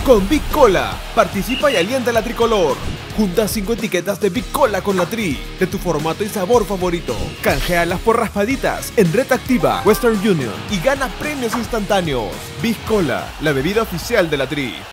Con Big Cola, participa y alienta la tricolor. Junta 5 etiquetas de Big Cola con la Tri, de tu formato y sabor favorito. Canjealas por raspaditas en Red Activa, Western Union y gana premios instantáneos. Big Cola, la bebida oficial de la Tri.